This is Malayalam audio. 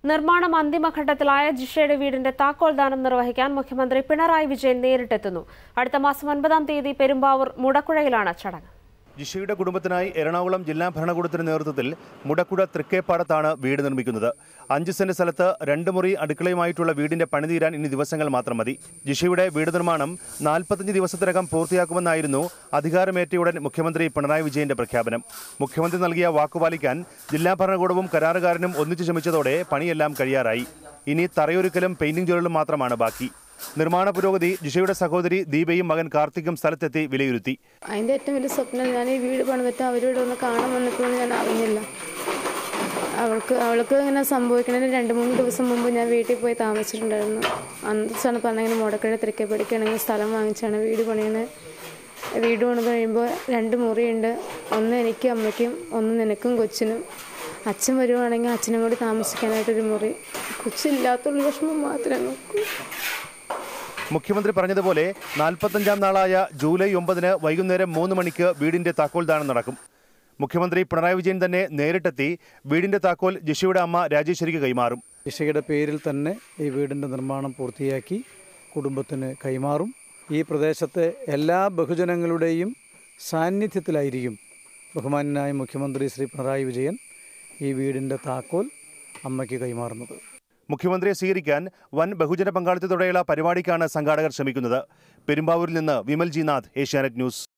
നിർമ്മാണം അന്തിമഘട്ടത്തിലായ ജിഷയുടെ വീടിന്റെ താക്കോൽദാനം നിർവഹിക്കാൻ മുഖ്യമന്ത്രി പിണറായി വിജയൻ നേരിട്ടെത്തുന്നു. അടുത്ത മാസം 9-ാം തീയതി പെരുമ്പാവൂർ മുടക്കുഴയിലാണ് ചടങ്ങ്. ജിഷയുടെ കുടുംബത്തിനായി എറണാകുളം ജില്ലാ ഭരണകൂടത്തിന്റെ നേതൃത്വത്തിൽ മുടക്കുഴ തൃക്കേപ്പാടത്താണ് വീട് നിർമ്മിക്കുന്നത്. 5 സെന്റ് സ്ഥലത്ത് 2 മുറി അടുക്കളയുമായിട്ടുള്ള വീടിന്റെ പണി തീരാൻ ഇനി ദിവസങ്ങൾ മാത്രം മതി. ജിഷയുടെ വീട് നിർമ്മാണം 45 ദിവസത്തിനകം പൂർത്തിയാക്കുമെന്നായിരുന്നു അധികാരമേറ്റയുടൻ മുഖ്യമന്ത്രി പിണറായി വിജയന്റെ പ്രഖ്യാപനം. മുഖ്യമന്ത്രി നൽകിയ വാക്കുപാലിക്കാൻ ജില്ലാ ഭരണകൂടവും കരാറുകാരനും ഒന്നിച്ചു ശ്രമിച്ചതോടെ പണിയെല്ലാം കഴിയാറായി. ഇനി തറയൊരുക്കലും പെയിന്റിംഗ് ജോലികളും മാത്രമാണ് ബാക്കി. നിർമ്മാണ പുരോഗതി ജിഷയുടെ സഹോദരി ദീപയും മകൻ കാർത്തിക്കും സ്ഥലത്തെത്തി വിലയിരുത്തി. അതിൻ്റെ ഏറ്റവും വലിയ സ്വപ്നം ഞാൻ ഈ വീട് പണിതിട്ട് അവരോട് ഒന്ന് കാണാൻ വന്നപ്പോഴൊന്നും ഞാൻ അറിഞ്ഞില്ല. അവൾക്ക് ഇങ്ങനെ സംഭവിക്കുന്നതിന് 2-3 ദിവസം മുമ്പ് ഞാൻ വീട്ടിൽ പോയി താമസിച്ചിട്ടുണ്ടായിരുന്നു. അന്നേരമാണ് പറഞ്ഞിങ്ങനെ മുടക്കുഴ തിരക്കേപ്പടിക്കുകയാണെങ്കിൽ സ്ഥലം വാങ്ങിച്ചാണ് വീട് പണിയുന്നത്. വീട് പണി കഴിയുമ്പോൾ 2 മുറിയുണ്ട്. ഒന്ന് എനിക്കും അമ്മയ്ക്കും, ഒന്ന് നിനക്കും കൊച്ചിനും. അച്ഛൻ വരുവാണെങ്കിൽ അച്ഛനും കൂടി താമസിക്കാനായിട്ടൊരു മുറി. കൊച്ചില്ലാത്തുള്ള വിഷമം മാത്രമേ നോക്കൂ. മുഖ്യമന്ത്രി പറഞ്ഞതുപോലെ 45-ാം നാളായ ജൂലൈ 9-ന് വൈകുന്നേരം 3 മണിക്ക് വീടിന്റെ താക്കോൽദാനം നടക്കും. മുഖ്യമന്ത്രി പിണറായി വിജയൻ തന്നെ നേരിട്ടെത്തി വീടിന്റെ താക്കോൽ ജിഷയുടെ അമ്മ രാജേശ്വരിക്ക് കൈമാറും. ജിഷയുടെ പേരിൽ തന്നെ ഈ വീടിന്റെ നിർമ്മാണം പൂർത്തിയാക്കി കുടുംബത്തിന് കൈമാറും. ഈ പ്രദേശത്തെ എല്ലാ ബഹുജനങ്ങളുടെയും സാന്നിധ്യത്തിലായിരിക്കും ബഹുമാന്യനായ മുഖ്യമന്ത്രി ശ്രീ പിണറായി വിജയൻ ഈ വീടിന്റെ താക്കോൽ അമ്മയ്ക്ക് കൈമാറുന്നത്. മുഖ്യമന്ത്രിയെ സ്വീകരിക്കാൻ വൻ ബഹുജന പങ്കാളിത്തത്തോടെയുള്ള പരിപാടിക്കാണ് സംഘാടകർ ശ്രമിക്കുന്നത്. പെരുമ്പാവൂരിൽ നിന്ന് വിമൽ ജി നാഥ്, ഏഷ്യാനെറ്റ് ന്യൂസ്.